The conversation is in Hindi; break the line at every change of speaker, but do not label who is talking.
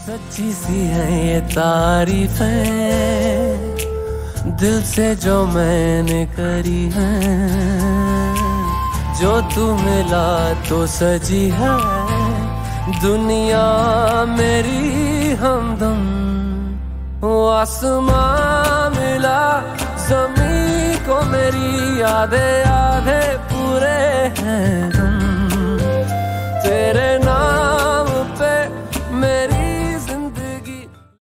सच्ची सी है ये तारीफें दिल से जो मैंने करी है, जो तू मिला तो सजी है दुनिया मेरी हमदम। वो आसमां मिला ज़मीं को मेरी यादें आधे